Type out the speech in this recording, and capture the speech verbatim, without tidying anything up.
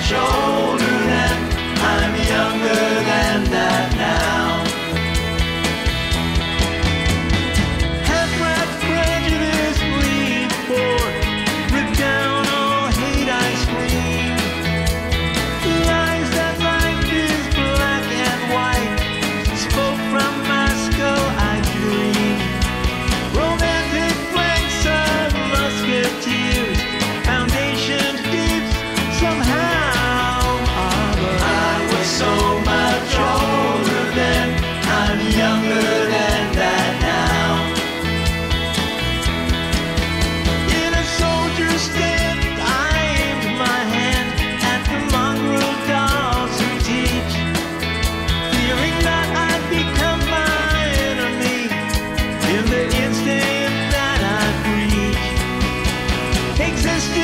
much older then. I'm younger than that now. Half-rat prejudice bleed forth, rip down all hate I scream. Lies that life is black and white, spoke from my skull I dream. Romantic flanks of musketeers, foundations deep somehow. Ah, but I was so much older then, I'm younger than that now. In a soldier's stand, I aimed my hand at the mongrel dolls who teach, fearing that I'd become my enemy in the instant that I breach. Existence